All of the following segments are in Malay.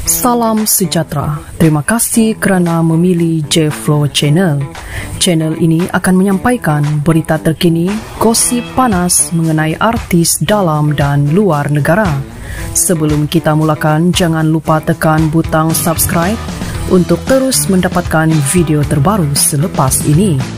Salam sejahtera. Terima kasih kerana memilih J-Flow Channel. Channel ini akan menyampaikan berita terkini, gosip panas mengenai artis dalam dan luar negara. Sebelum kita mulakan, jangan lupa tekan butang subscribe untuk terus mendapatkan video terbaru selepas ini.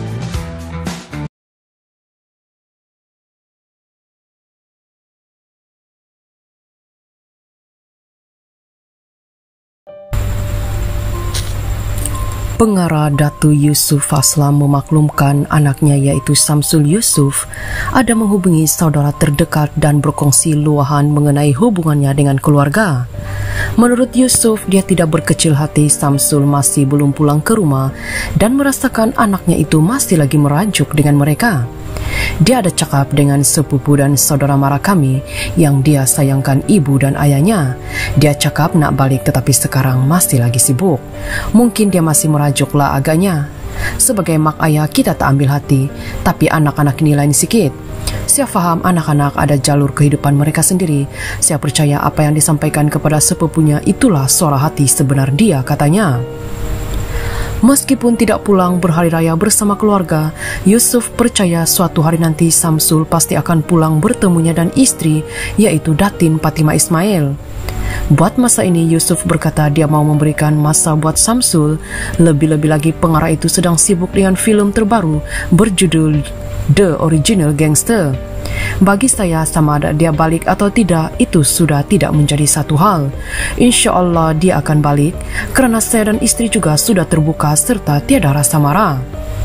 Pengarah Datu Yusuf Aslam memaklumkan anaknya iaitu Samsul Yusuf ada menghubungi saudara terdekat dan berkongsi luahan mengenai hubungannya dengan keluarga. Menurut Yusuf, dia tidak berkecil hati Samsul masih belum pulang ke rumah dan merasakan anaknya itu masih lagi merajuk dengan mereka. Dia ada cakap dengan sepupu dan saudara mara kami yang dia sayangkan ibu dan ayahnya. Dia cakap nak balik tetapi sekarang masih lagi sibuk. Mungkin dia masih merajuklah agaknya. Sebagai mak ayah kita tak ambil hati, tapi anak-anak ini lain sikit. Saya faham anak-anak ada jalur kehidupan mereka sendiri. Saya percaya apa yang disampaikan kepada sepupunya itulah suara hati sebenar dia, katanya. Meskipun tidak pulang berhari raya bersama keluarga, Yusuf percaya suatu hari nanti Samsul pasti akan pulang bertemunya dan istri, yaitu Datin Fatimah Ismail. Buat masa ini, Yusuf berkata dia mau memberikan masa buat Samsul. Lebih-lebih lagi pengarah itu sedang sibuk dengan filem terbaru berjudul The Original Gangster. Bagi saya, sama ada dia balik atau tidak, itu sudah tidak menjadi satu hal. Insya Allah dia akan balik, kerana saya dan istri juga sudah terbuka serta tiada rasa marah.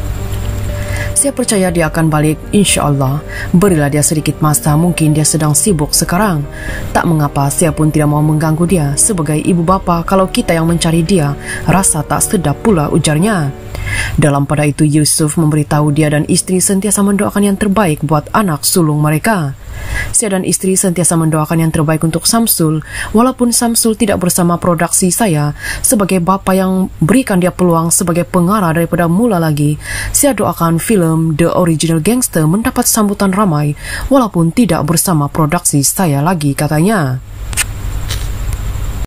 Saya percaya dia akan balik, insya Allah. Berilah dia sedikit masa, mungkin dia sedang sibuk sekarang. Tak mengapa, saya pun tidak mau mengganggu dia. Sebagai ibu bapa, kalau kita yang mencari dia, rasa tak sedap pula, ujarnya. Dalam pada itu, Yusuf memberitahu dia dan istri sentiasa mendoakan yang terbaik buat anak sulung mereka. Saya dan istri sentiasa mendoakan yang terbaik untuk Samsul, walaupun Samsul tidak bersama produksi saya. Sebagai bapa yang berikan dia peluang sebagai pengarah daripada mula lagi, saya doakan filem The Original Gangster mendapat sambutan ramai, walaupun tidak bersama produksi saya lagi, katanya.